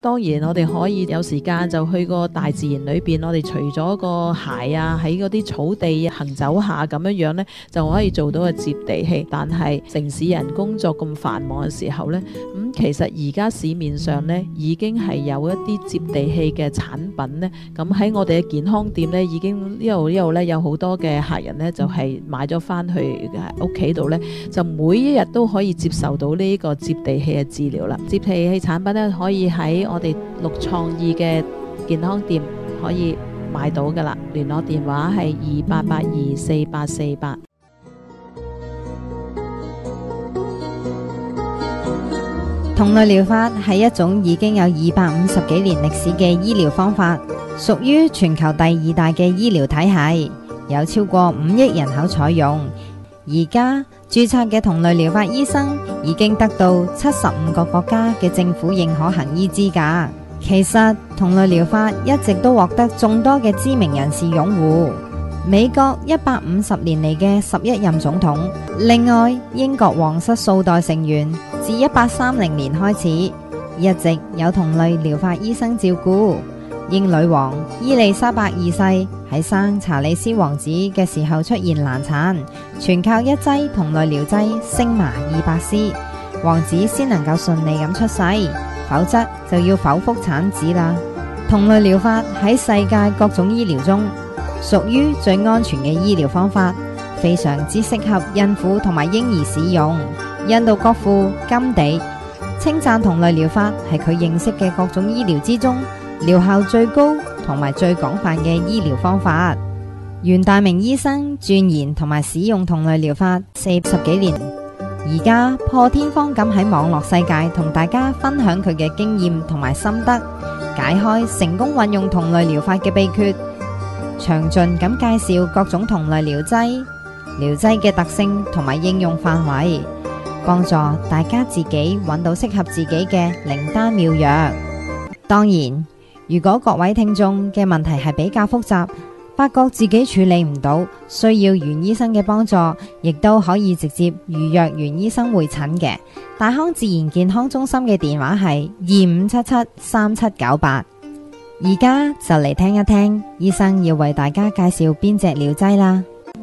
當然我哋可以有時間就去個大自然裏邊，我哋除咗個鞋啊，喺嗰啲草地行走下咁樣呢，就可以做到個接地氣。但係城市人工作咁繁忙嘅時候呢，其實而家市面上呢已經係有一啲接地氣嘅產品呢。咁喺我哋嘅健康店呢，已經呢度呢有好多嘅客人呢，就係買咗翻去屋企度呢，就每一日都可以接受到呢個接地氣嘅治療啦。接地氣產品呢，可以喺我哋綠創意嘅健康店可以買到噶啦，聯絡電話係28824848。 同類療法係一種已經有250幾年歷史嘅醫療方法，屬於全球第2大嘅醫療體系，有超過5億人口採用。而家註冊嘅同類療法醫生已經得到75個國家嘅政府認可行醫資格。其實同類療法一直都獲得眾多嘅知名人士擁護。美國150年嚟嘅11任總統，另外英國皇室數代成員自1830年開始，一直有同類療法醫生照顧。英女王伊麗莎白二世喺生查理斯王子嘅時候出現難產，全靠一劑同類療劑星麻200絲，王子先能夠順利咁出世，否則就要剖腹產子啦。同類療法喺世界各種醫療中屬於最安全嘅醫療方法，非常之適合孕婦同埋嬰兒使用。印度國父甘地稱讚同類療法係佢認識嘅各種醫療之中療效最高同埋最廣泛嘅醫療方法。袁大明醫生鑽研同埋使用同類療法40幾年，而家破天荒咁喺網絡世界同大家分享佢嘅經驗同埋心得，解開成功運用同類療法嘅秘訣，詳盡咁介紹各種同類療劑嘅特性同埋應用範圍，幫助大家自己揾到適合自己嘅靈丹妙藥。當然，如果各位聽眾嘅問題係比較複雜，發覺自己處理唔到，需要袁醫生嘅幫助，亦都可以直接預約袁醫生會診嘅。大康自然健康中心嘅電話係25773798。而家就嚟聽一聽醫生要為大家介紹邊隻療劑啦。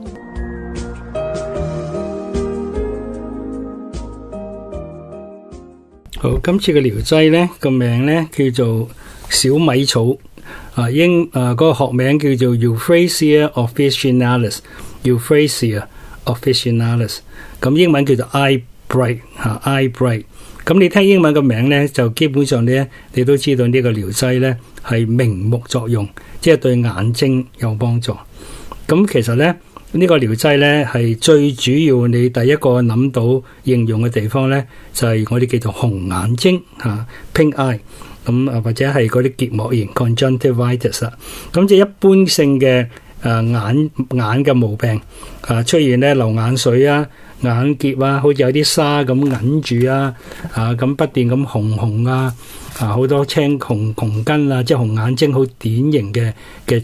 好，今次嘅療劑呢個名呢叫做小米草，嗰個學名叫做 Euphrasia officinalis，Euphrasia officinalis， 咁英文叫做 Eye Bright，Eye Bright。咁你聽英文嘅名呢，就基本上呢，你都知道呢個療劑呢係明目作用，即係對眼睛有幫助。咁其實呢，呢個療劑呢係最主要，你第一個諗到應用嘅地方呢，就係我哋叫做紅眼睛，pink eye。咁或者係嗰啲結膜炎 conjunctivitis 啦，咁即係一般性嘅眼嘅毛病出現咧，流眼水啊、眼結啊，好似有啲沙咁揞住啊，咁不斷咁紅啊，好多青紅筋啊，即係紅眼睛，好典型嘅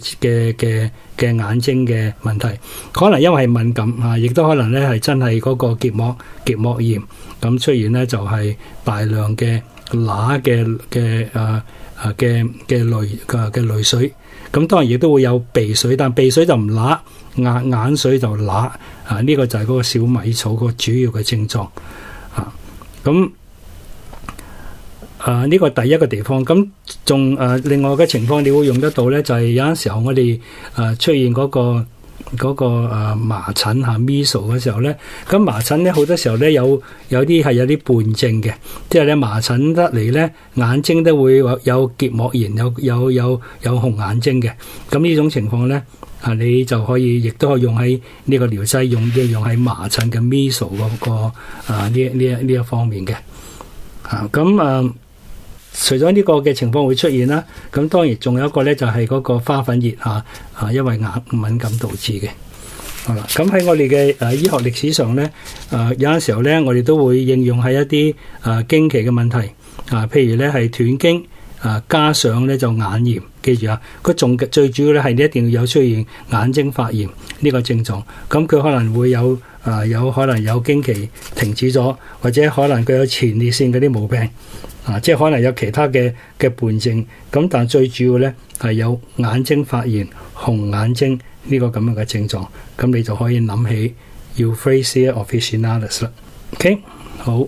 眼睛嘅問題。可能因為係敏感亦都可能咧係真係嗰個結膜炎咁出現咧，就係大量嘅乸嘅淚水，咁當然亦都會有鼻水，但鼻水就唔乸，眼水就乸，呢個就係嗰個小米草個主要嘅症狀。咁呢個第一個地方，咁仲另外嘅情況你會用得到咧，就係有陣時候我哋出現嗰個麻疹measles 嘅時候咧，咁麻疹咧好多時候咧有啲係有啲伴症嘅，即係咧麻疹得嚟咧眼睛都會有結膜炎，有紅眼睛嘅，咁呢種情況咧你就可以亦都可以用喺呢個療劑用喺麻疹嘅 measles 嗰個呢一方面嘅。咁除咗呢個嘅情況會出現啦，咁當然仲有一個咧就係嗰個花粉熱因為眼敏感導致嘅。好啦，咁喺我哋嘅醫學歷史上咧，有陣時候咧我哋都會應用喺一啲經期嘅問題譬如咧係斷經加上咧就眼炎，記住佢仲最主要咧係你一定要有出現眼睛發炎呢個症狀，咁佢可能會有可能有經期停止咗，或者可能佢有前列腺嗰啲毛病即係可能有其他嘅伴證，咁但係最主要咧係有眼睛發炎、紅眼睛呢個咁樣嘅症狀，咁你就可以諗起 Euphrasia officinalis 啦。OK， 好。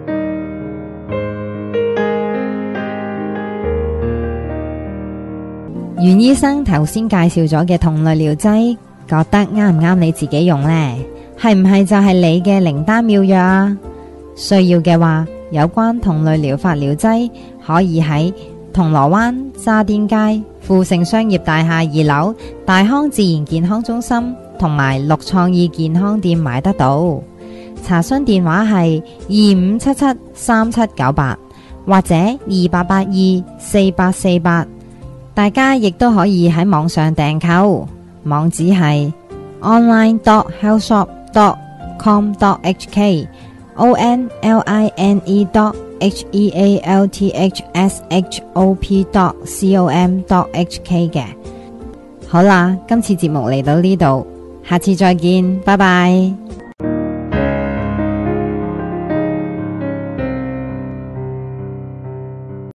袁醫生頭先介紹咗嘅同類療劑，覺得啱唔啱你自己用呢？係唔係就係你嘅靈丹妙藥啊？需要嘅話，有關同類療法療劑可以喺銅鑼灣渣甸街富盛商業大廈2樓大康自然健康中心同埋綠創意健康店買得到。查詢電話係25773798或者28824848。大家亦都可以喺網上訂購，網址係 online.healthshop.com.hk online.healthshop.com.hk 嘅。好啦，今次節目嚟到呢度，下次再見，拜拜。